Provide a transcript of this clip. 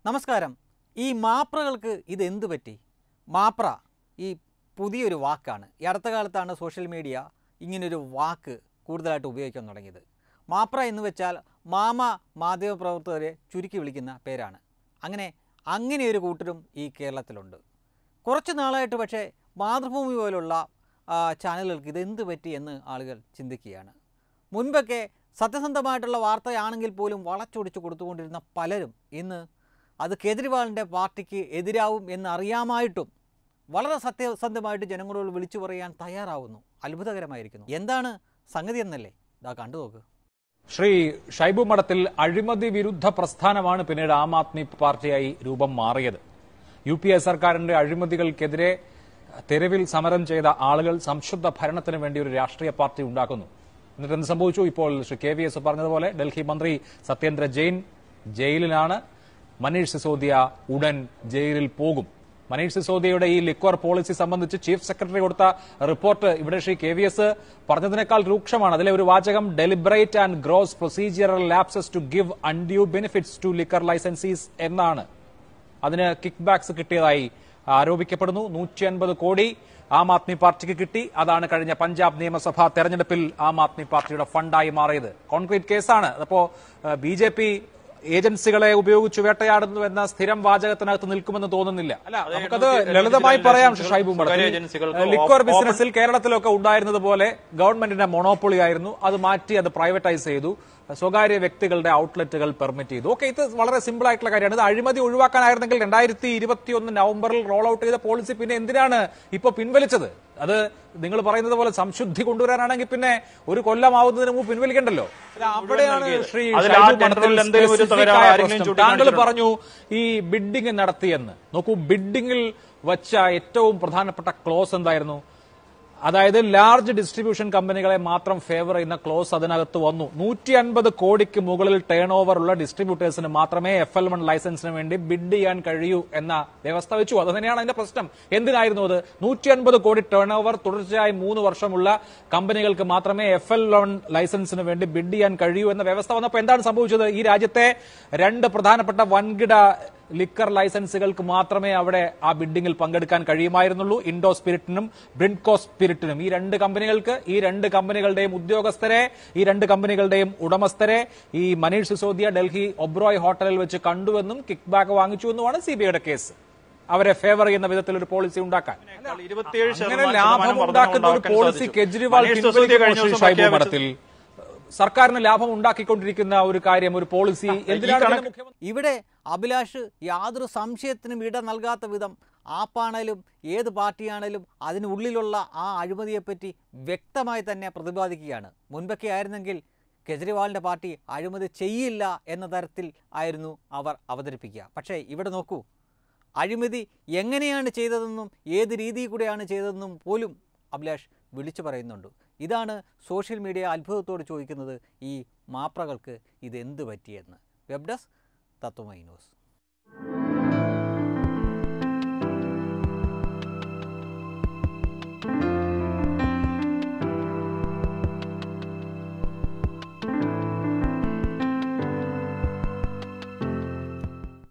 നമസ്കാരം. ഈ മാപ്രകൾക്ക് ഇതെന്ത് പറ്റി? മാപ്ര ഈ പുതിയൊരു വാക്കാണ്. ഈ അടുത്ത കാലത്താണ് സോഷ്യൽ മീഡിയ ഇങ്ങനൊരു വാക്ക് കൂടുതലായിട്ട് ഉപയോഗിക്കാൻ തുടങ്ങിയത്. മാപ്ര എന്ന് വെച്ചാൽ മാധ്യമപ്രവർത്തകരെ ചുരുക്കി വിളിക്കുന്ന പേരാണ്. അങ്ങനെ ഒരു കൂട്ടരും ഈ കേരളത്തിലുണ്ട്. കുറച്ച് നാളായിട്ട് പക്ഷേ മാതൃഭൂമി പോലുള്ള ചാനലുകൾക്ക് ഇതെന്ത് പറ്റി എന്ന് ആളുകൾ ചിന്തിക്കുകയാണ്. മുൻപൊക്കെ സത്യസന്ധമായിട്ടുള്ള വാർത്തയാണെങ്കിൽ പോലും വളച്ചൊടിച്ച് കൊടുത്തുകൊണ്ടിരുന്ന പലരും ഇന്ന് അത് കേജ്രിവാളിൻ്റെ പാർട്ടിക്ക് എതിരാവും എന്നറിയാമായിട്ടും വളരെ സത്യസന്ധമായിട്ട് ജനങ്ങളോട് വിളിച്ചു പറയാൻ തയ്യാറാവുന്നു. അത്ഭുതകരമായിരിക്കുന്നു. എന്താണ് സംഗതി എന്നല്ലേ ഇതാ കണ്ടു നോക്ക്. ശ്രീ ഷൈബു മഠത്തിൽ അഴിമതി വിരുദ്ധ പ്രസ്ഥാനമാണ് പിന്നീട് ആം ആദ്മി പാർട്ടിയായി രൂപം മാറിയത്. UPA സർക്കാരിന്റെ അഴിമതികൾക്കെതിരെ തെരുവിൽ സമരം ചെയ്ത ആളുകൾ സംശുദ്ധ ഭരണത്തിന് വേണ്ടി ഒരു രാഷ്ട്രീയ പാർട്ടി ഉണ്ടാക്കുന്നു. എന്നിട്ട് എന്ത് സംഭവിച്ചു? ഇപ്പോൾ ശ്രീ KVS പറഞ്ഞതുപോലെ ഡൽഹി മന്ത്രി സത്യേന്ദ്ര ജെയിൻ ജയിലിലാണ്. മനീഷ് സിസോദിയ ഉടൻ ജയിലിൽ പോകും. മനീഷ് സിസോദിയയുടെ ഈ ലിക്വർ പോളിസി സംബന്ധിച്ച് ചീഫ് സെക്രട്ടറി കൊടുത്ത റിപ്പോർട്ട് ഇവിടെ ശ്രീ KVS പറഞ്ഞതിനേക്കാൾ രൂക്ഷമാണ്. അതിലെ ഒരു വാചകം deliberate and gross procedural lapses to give undue benefits to liquor licensees എന്നാണ്. അതിന് കിക്ക് ബാക്സ് കിട്ടിയതായി ആരോപിക്കപ്പെടുന്നു. 150 കോടി ആം ആദ്മി പാർട്ടിക്ക് കിട്ടി. അതാണ് കഴിഞ്ഞ പഞ്ചാബ് നിയമസഭാ തെരഞ്ഞെടുപ്പിൽ ആം ആദ്മി പാർട്ടിയുടെ ഫണ്ടായി മാറിയത്. കോൺക്രീറ്റ് കേസാണ്. അതപ്പോ BJP ഏജൻസികളെ ഉപയോഗിച്ച് വേട്ടയാടുന്നു എന്ന സ്ഥിരം വാചകത്തിനകത്ത് നിൽക്കുമെന്ന് തോന്നുന്നില്ല. അല്ല, നമുക്കത് ലളിതമായി പറയാം. ഷൈബു മഠത്തിൽ ലിക്വർ ബിസിനസിൽ കേരളത്തിലൊക്കെ ഉണ്ടായിരുന്നത് പോലെ ഗവൺമെന്റിന്റെ മൊണോപ്പൊളി ആയിരുന്നു. അത് മാറ്റി അത് പ്രൈവറ്റൈസ് ചെയ്തു. സ്വകാര്യ വ്യക്തികളുടെ ഔട്ട്ലെറ്റുകൾ പെർമിറ്റ് ചെയ്തു. ഓക്കെ, ഇത് വളരെ സിമ്പിൾ ആയിട്ടുള്ള കാര്യമാണ്. ഇത് അഴിമതി ഒഴിവാക്കാനായിരുന്നെങ്കിൽ 2021 നവംബറിൽ റോൾ ഔട്ട് ചെയ്ത പോളിസി പിന്നെ എന്തിനാണ് ഇപ്പൊ പിൻവലിച്ചത്? അത് നിങ്ങൾ പറയുന്നത് പോലെ സംശുദ്ധി കൊണ്ടുവരാനാണെങ്കിൽ പിന്നെ ഒരു കൊല്ലമാവുന്നതിന് മുമ്പ് പിൻവലിക്കണ്ടല്ലോ. അവിടെയാണ് ശ്രീ താങ്കൾ പറഞ്ഞു ഈ ബിഡിംഗ് നടത്തിയെന്ന്. നോക്കൂ, ബിഡിംഗിൽ വച്ച ഏറ്റവും പ്രധാനപ്പെട്ട ക്ലോസ് എന്തായിരുന്നു? അതായത് ലാർജ് ഡിസ്ട്രിബ്യൂഷൻ കമ്പനികളെ മാത്രം ഫേവർ ചെയ്യുന്ന ക്ലോസ് അതിനകത്ത് വന്നു. 150 കോടിക്ക് മുകളിൽ ടേൺ ഓവർ ഉള്ള ഡിസ്ട്രിബ്യൂട്ടേഴ്സിന് മാത്രമേ FL1 ലൈസൻസിന് വേണ്ടി ബിഡ് ചെയ്യാൻ കഴിയൂ എന്ന വ്യവസ്ഥ വെച്ചു. അത് തന്നെയാണ് അതിന്റെ പ്രശ്നം. എന്തിനായിരുന്നു അത്? 150 കോടി ടേൺ ഓവർ തുടർച്ചയായി 3 വർഷമുള്ള കമ്പനികൾക്ക് മാത്രമേ FL1 ലൈസൻസിന് വേണ്ടി ബിഡ് ചെയ്യാൻ കഴിയൂ എന്ന വ്യവസ്ഥ വന്നപ്പോൾ എന്താണ് സംഭവിച്ചത്? ഈ രാജ്യത്തെ 2 പ്രധാനപ്പെട്ട വൻകിട ലിക്കർ ലൈസൻസുകൾക്ക് മാത്രമേ അവിടെ ആ ബിഡിംഗിൽ പങ്കെടുക്കാൻ കഴിയുമായിരുന്നുള്ളൂ. ഇൻഡോ സ്പിരിറ്റിനും ബ്രിൻകോ സ്പിരിറ്റിനും. ഈ 2 കമ്പനികൾക്ക്, ഈ 2 കമ്പനികളുടെയും ഉദ്യോഗസ്ഥരെ, ഈ 2 കമ്പനികളുടെയും ഉടമസ്ഥരെ ഈ മനീഷ് സിസോദിയ ഡൽഹി ഒബ്രോയ് ഹോട്ടലിൽ വെച്ച് കണ്ടുവെന്നും കിക്ക് ബാക്ക് വാങ്ങിച്ചുവെന്നുമാണ് CBIയുടെ കേസ്. അവരെ ഫേവർ ചെയ്യുന്ന വിധത്തിൽ ഒരു പോളിസി ഉണ്ടാക്കാൻ. അങ്ങനെ ലാഭം ഉണ്ടാക്കുന്ന ഒരു പോളിസി കേജ്രിവാൾ ഷൈബു മഠത്തിൽ സർക്കാരിന് ലാഭം ഉണ്ടാക്കിക്കൊണ്ടിരിക്കുന്ന ഒരു കാര്യം, ഒരു പോളിസി എന്തിനാണ്? ഇവിടെ അഭിലാഷ് യാതൊരു സംശയത്തിനും ഇട നൽകാത്ത വിധം ആപ്പാണേലും ഏത് പാർട്ടിയാണേലും അതിനുള്ളിലുള്ള ആ അഴിമതിയെപ്പറ്റി വ്യക്തമായി തന്നെ പ്രതിപാദിക്കുകയാണ്. മുൻപൊക്കെ ആയിരുന്നെങ്കിൽ കേജ്രിവാളിൻ്റെ പാർട്ടി അഴിമതി ചെയ്യില്ല എന്ന തരത്തിൽ ആയിരുന്നു അവർ അവതരിപ്പിക്കുക. പക്ഷേ ഇവിടെ നോക്കൂ, അഴിമതി എങ്ങനെയാണ് ചെയ്തതെന്നും ഏത് രീതിയിൽ കൂടെയാണ് ചെയ്തതെന്നും പോലും അഭിലാഷ് വിളിച്ചു പറയുന്നുണ്ട്. ഇതാണ് സോഷ്യൽ മീഡിയ അത്ഭുതത്തോട് ചോദിക്കുന്നത്, ഈ മാപ്രകൾക്ക് ഇതെന്ത് പറ്റിയെന്ന്. Web desk Tatwamayi news.